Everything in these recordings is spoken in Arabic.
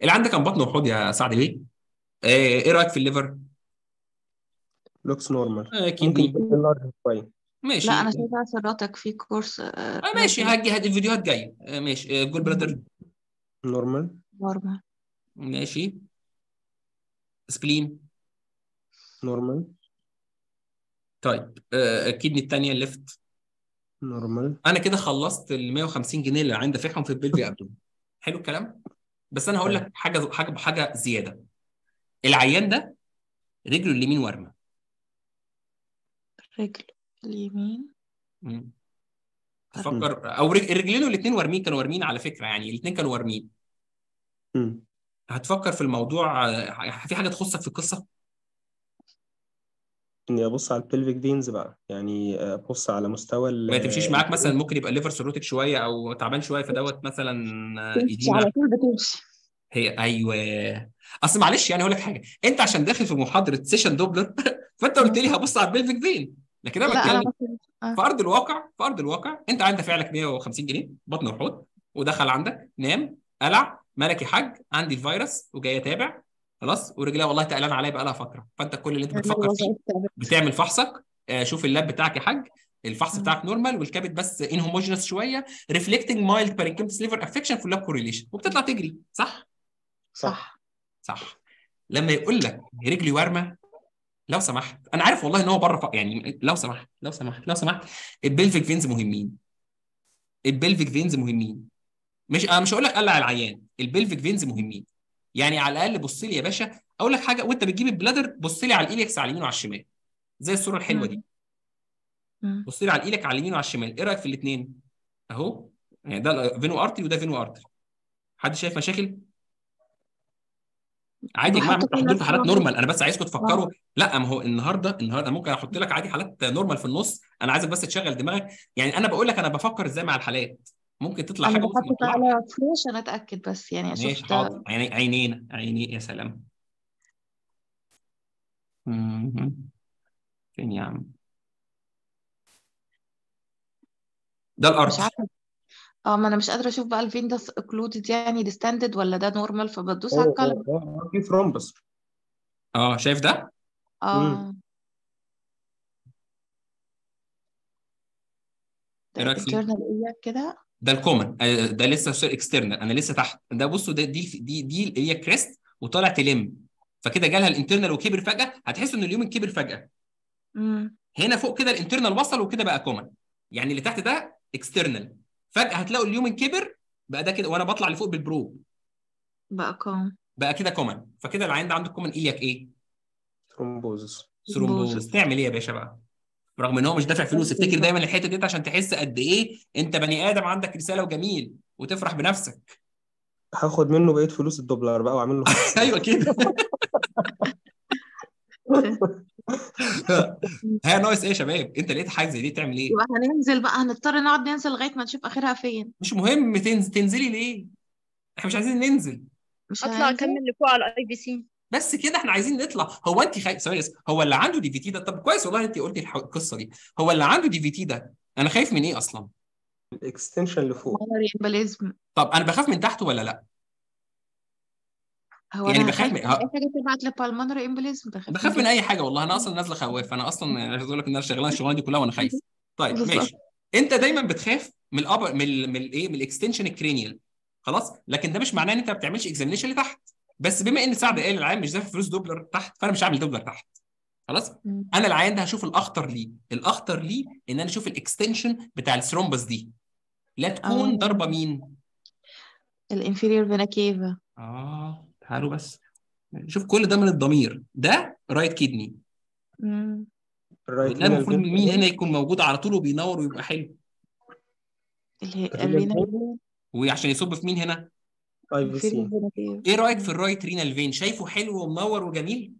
اللي عندك كان بطن وحوض يا سعد ليه؟ ايه رايك في الليفر؟ لوكس نورمال. ممكن كدني. يكون لارج شويه. لا ماشي. انا شايفه سراتك في كورس ماشي، رجل هدي الفيديوهات جايه. ماشي. جول بلادر. نورمال. نورمال. ماشي. سبلين. نورمال. طيب الكدني الثانيه الليفت. نورمال. انا كده خلصت ال 150 جنيه اللي عندي دافعهم في البلفي قبل. حلو الكلام. بس انا هقول حلو. لك حاجه زياده. العيان ده رجله اليمين ورمه. رجل اليمين. مم. ورمة. تفكر او رجلينه الاثنين وارمين، كانوا وارمين على فكره، يعني الاثنين كانوا وارمين. مم. هتفكر في الموضوع في حاجه تخصك في القصه؟ اني ابص على البلفيك فينز بقى، يعني ابص على مستوى ما تمشيش معاك مثلا الفين. ممكن يبقى الليفر سيروتك شويه او تعبان شويه فدوت مثلا تمشي ايديما. على طول بتمشي. هي ايوه. اصل معلش يعني هقول لك حاجه، انت عشان داخل في محاضره سيشن دوبلر فانت قلت لي هبص على البلفيك فين، لكن انا لا انا بتكلم مثلا في ارض الواقع. انت عندك فعلك 150 جنيه بطن وحوض، ودخل عندك نام قلع ملكي حاج عندي الفيروس وجاي اتابع خلاص، ورجلها والله تقلان عليا بقى لها فتره، فانت كل اللي انت بتفكر فيه الوظائف تعبت. بتعمل فحصك. شوف اللاب بتاعك يا حاج، الفحص بتاعك نورمال والكبد بس ان هوموجينس شويه، ريفلكتنج مايلد بارينكيمتس ليفر افكشن في اللاب كوريليشن، وبتطلع تجري صح؟ صح. صح. صح. لما يقول لك رجلي ورمه، لو سمحت انا عارف والله ان هو بره يعني لو سمحت لو سمحت لو سمحت، البلفيك فينز مهمين. البلفيك فينز مهمين. مش انا مش هقول لك قلع العيان، البلفيك فينز مهمين. يعني على الاقل بص لي يا باشا، اقول لك حاجه، وانت بتجيب البلادر بص لي على الايلكس على اليمين وعلى الشمال، زي الصوره الحلوه دي. مم. مم. بص لي على الايلك على اليمين وعلى الشمال، ايه رايك في الاثنين؟ اهو. يعني ده فينو ارتري وده فينو ارتري. حد شايف مشاكل؟ عادي يا جماعه، بحط ممكن احط كل لكم حالات الثرومبوس. نورمال، انا بس عايزكم اه تفكروا. لا ما هو النهارده ممكن احط لك عادي حالات نورمال في النص، انا عايزك بس تشغل دماغك. يعني انا بقول لك انا بفكر ازاي مع الحالات، ممكن تطلع انا حاجه ممكن ما بحط تطلعش. على فلاش انا اتاكد بس يعني اشوف ماشي حاضر، ده. عينين عينين يا سلام. مهم. فين يا عم؟ ده مش الارتري. عارفه. اه ما انا مش قادره اشوف بقى الفين ده اوكلودد يعني ديستندد ولا ده نورمال فبدوس على الكلام. في ثرومبس. اه شايف ده؟ امم. اه ايه ده رايك فيه؟ internal ايه كده. ده الكومن، ده لسه اكسترنال، انا لسه تحت ده. بصوا ده دي اللي هي كريست وطالع تلم، فكده جالها الانترنال وكبر فجاه، هتحس ان اليومن كبر فجاه. امم. هنا فوق كده الانترنال وصل وكده بقى كومن، يعني اللي تحت ده اكسترنال، فجاه هتلاقوا اليومن كبر بقى ده كده، وانا بطلع لفوق بالبروب بقى كام. بقى كده كومن، فكده العين ده عنده كومن اياك ايه؟ ثرومبوزس. ثرومبوز. تعمل ايه يا باشا بقى؟ رغم ان هو مش دافع فلوس، افتكر دايما الحته دي عشان تحس قد ايه انت بني ادم عندك رساله وجميل وتفرح بنفسك. هاخد منه بقية فلوس الدولار بقى واعمل له فحص ايوه بقى. كده. ها ناقص ايه يا شباب؟ انت لقيت حاجه زي دي تعمل ايه؟ يبقى هننزل بقى هنضطر نقعد ننزل لغايه ما نشوف اخرها فين. مش مهم تنزلي ليه؟ احنا مش عايزين ننزل. مش اطلع هننزل. اكمل لفوق على الاي بي سي. بس كده احنا عايزين نطلع. هو انت ثواني بس، هو اللي عنده دي في تي ده، طب كويس والله انت قلتي القصه دي، هو اللي عنده دي في تي ده انا خايف من ايه اصلا؟ الاكستنشن لفوق. مالوري امبليزم. طب انا بخاف من تحته ولا لا؟ هو يعني انا بخاف هخاف من من اي حاجه تبعت لبالمونري امبليزم بخاف من بخاف من كده. اي حاجه والله، انا اصلا نازله خواف، انا اصلا يعني عايز اقول لك ان انا شغلانه الشغلانه دي كلها وانا خايف. طيب بالظبط. ماشي. انت دايما بتخاف من الابر من الايه، من الاكستنشن الكرينيال خلاص، لكن ده مش معناه ان انت ما بتعملش اكزامينشن لتحت. بس بما ان سعد قال العيان مش دافع فلوس دوبلر تحت، فانا مش هعمل دوبلر تحت خلاص. مم. انا العيان ده هشوف الاخطر ليه، الاخطر ليه ان انا اشوف الاكستنشن بتاع الثرومبس دي لا تكون اه ضربه مين. الانفيريور فينا كيفا. تعالوا بس شوف كل ده من الضمير، ده رايت كيدني، الرايت وده رينال المفروض فين. مين هنا يكون موجود على طول وبينور ويبقى حلو، الرينال الرينا فين. وعشان يصب في مين هنا. اي في انفيريور سي. فينا كيفا. ايه رايك في الرايت رينال فين؟ شايفه حلو ومنور وجميل؟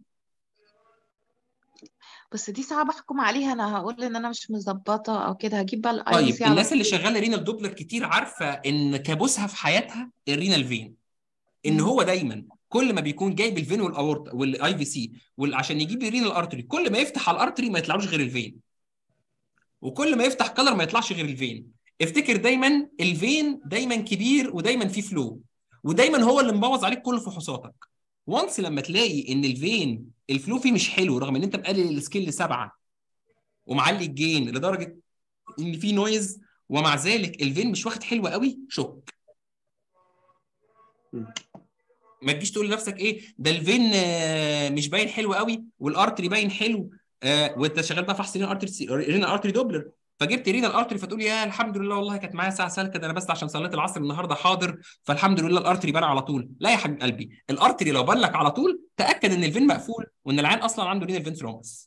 بس دي صعب احكم عليها، انا هقول ان انا مش مظبطه او كده هجيب بقى الاي في طيب سي على الناس اللي طول. شغاله رينال دوبلر كتير عارفه ان كابوسها في حياتها الرينال فين، ان مم. هو دايما كل ما بيكون جايب الفين والاورت والاي في سي عشان يجيب الرينال ارتري، كل ما يفتح على الارتري ما يطلعوش غير الفين، وكل ما يفتح كلر ما يطلعش غير الفين. افتكر دايما الفين دايما كبير ودايما فيه فلو، ودايما هو اللي مبوظ عليك كل فحوصاتك. وانس لما تلاقي ان الفين الفلو فيه مش حلو رغم ان انت مقلل السكيل ل7 ومعلي الجين لدرجه ان في نويز، ومع ذلك الفين مش واخد حلو قوي، شك. ما تجيش تقول لنفسك ايه ده الفين مش باين حلو قوي والارتري باين حلو، وانت شغال بقى فحص رينال ارتري دوبلر، فجبت رينال ارتري فتقول يا الحمد لله والله كانت معايا ساعه سالكه، ده انا بس عشان صليت العصر النهارده حاضر فالحمد لله الارتري بان على طول. لا يا حبيب قلبي، الارتري لو بان لك على طول تاكد ان الفين مقفول وان العيان اصلا عنده رينال فين ثرومبس.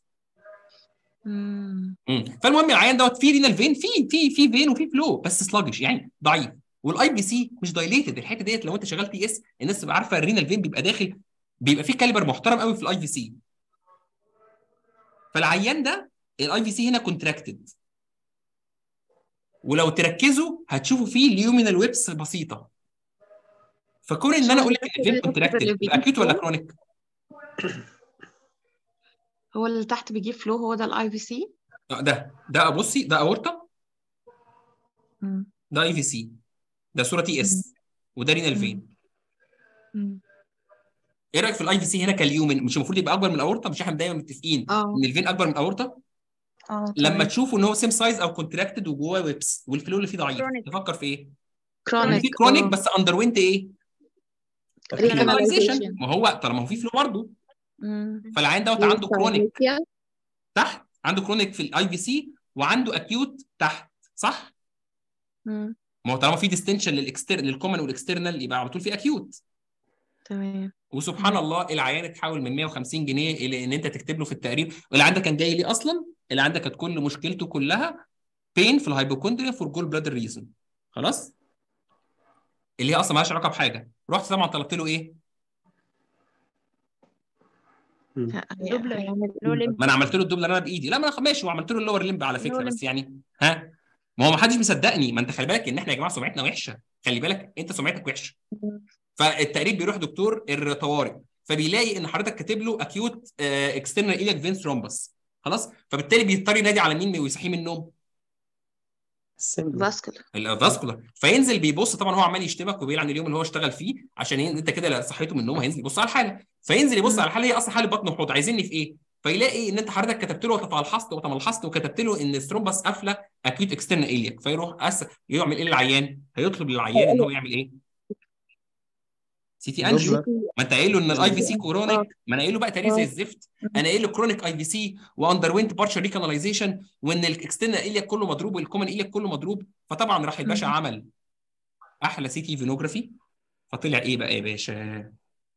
فالمهم العيان دوت فيه رينال فين، في فين وفي فلو بس سلاجش يعني ضعيف، والاي بي سي مش دايليتد. الحته ديت لو انت شغال تي اس الناس تبقى عارفه الرينال فين بيبقى داخل، بيبقى فيه كاليبر محترم قوي في الاي في سي. فالعيان ده الاي في سي هنا كونتراكتد، ولو تركزوا هتشوفوا فيه اليومينال ويبس بسيطه. فكون ان انا اقول لك ان الفين كونتراكتد يبقى اكيوت ولا كرونيك؟ هو اللي تحت بيجيب فلو هو ده الاي في سي. ده بصي، ده اورطه، ده اي في سي، ده صوره تي اس، وده رينال فين. ايه رايك في الاي في سي هنا كاليومن؟ مش المفروض يبقى اكبر من الاورطه؟ مش احنا دايما متفقين ان الفين اكبر من الاورطه؟ لما تمام. تشوفوا ان هو سيم سايز او كونتراكتد وجواه ويبس والفلو اللي فيه ضعيف، كرونيك. تفكر في ايه؟ كرونيك. في كرونيك بس اندر وينت ايه؟ ريكاناليزيشن. ما هو طالما هو في فلو برضه، فالعين دوت عنده كرونيك تحت، عنده كرونيك في الاي في سي وعنده اكيوت تحت، صح؟ ما هو طالما في ديستنشن للكومن والاكسترنال يبقى على طول في اكيوت. تمام. وسبحان الله العيان اتحول من 150 جنيه الى ان انت تكتب له في التقرير اللي عندك كان جاي ليه اصلا، اللي عندك كانت كل مشكلته كلها بين في الهايبوكوندريا فور جول بلادر ريزون، خلاص؟ اللي هي اصلا مالهاش علاقه بحاجه. رحت طبعا طلبت له ايه؟ دوبلر ما انا عملت له الدوبلر انا بايدي، لا ما انا ماشي، وعملت له اللور ليمب على فكره، بس يعني ها، ما هو ما حدش مصدقني. ما انت خلي بالك ان احنا يا جماعه سمعتنا وحشه، خلي بالك انت سمعتك وحشه. فالتقريب بيروح دكتور الطوارئ فبيلاقي ان حضرتك كاتب له اكيوت اكسترنال ايلياك فين ثرومبس، خلاص؟ فبالتالي بيضطر ينادي على مين ويصحيه من النوم؟ فاسكولار. الفاسكولار. فينزل بيبص، طبعا هو عمال يشتمك وبيلعن اليوم اللي هو اشتغل فيه عشان انت كده لو صحيته من النوم هينزل يبص على الحاله، فينزل يبص على الحاله هي اصلا حاله بطن وحوض، عايزيني في ايه؟ فيلاقي ان انت حضرتك كتبت له وتملحصت وكتبت له ان الثرومبس قافله اكيوت اكسترنال ايلياك، فيروح يعمل ايه للعيان؟ هيطلب للعيان ان هو يعمل ايه؟ سي تي انجيو. ما انت قايل له ان الاي في سي كرونيك، ما انا قايل له بقى تاريخ زي الزفت، انا قايل له كرونيك اي في سي واندر وينت بارشال ريكاناليزيشن وان الاكسترنال ايلياك كله مضروب والكومن ايلياك كله مضروب. فطبعا راح الباشا عمل احلى سي تي فينوجرافي، فطلع ايه بقى يا باشا؟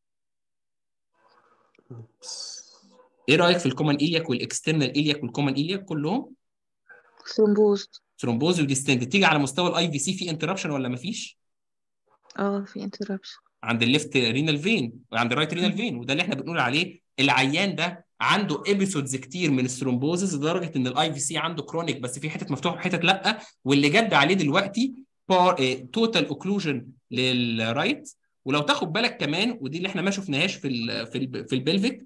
ايه رايك في الكومن ايلياك والاكسترنال ايلياك والكومن ايلياك كلهم ثرومبوز وديستند؟ تيجي على مستوى الاي في سي في انتربشن ولا مفيش؟ في انتربشن عند الليفت رينال فين وعند الرايت رينال فين، وده اللي احنا بنقول عليه العيان ده عنده ابيسودز كتير من الثرومبوزز لدرجه ان الاي في سي عنده كرونيك بس في حتت مفتوحه وحتت لا، واللي جد عليه دلوقتي توتال اوكلوجن للرايت. ولو تاخد بالك كمان، ودي اللي احنا ما شفناهاش في البلفيك،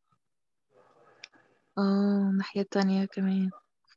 الناحيه الثانيه كمان.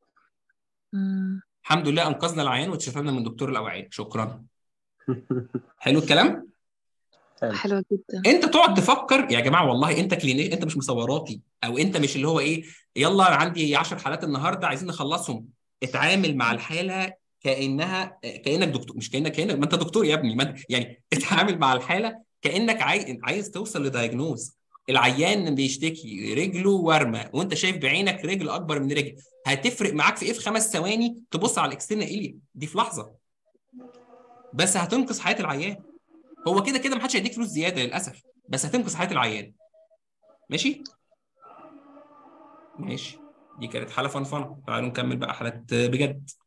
الحمد لله انقذنا العيان واتشفنا من دكتور الاوعيه، شكرا. حلو الكلام؟ حلوه جدا. انت تقعد تفكر يا جماعه، والله انت كلينيك، انت مش مصوراتي، او انت مش اللي هو ايه يلا عندي 10 حالات النهارده عايزين نخلصهم. اتعامل مع الحاله كانك دكتور، مش كانك ما انت دكتور يا ابني، ما يعني اتعامل مع الحاله كانك عايز توصل لدايجنوز. العيان بيشتكي رجله ورمه وانت شايف بعينك رجل اكبر من رجل، هتفرق معاك في ايه؟ في 5 ثواني تبص على الاكسترنال ايليا دي في لحظه، بس هتنقذ حياه العيان. هو كده كده محدش هيديك فلوس زياده للاسف، بس هتنقذ حياه العيان. ماشي؟ ماشي. دي كانت حاله فن. تعالوا نكمل بقى حالات بجد.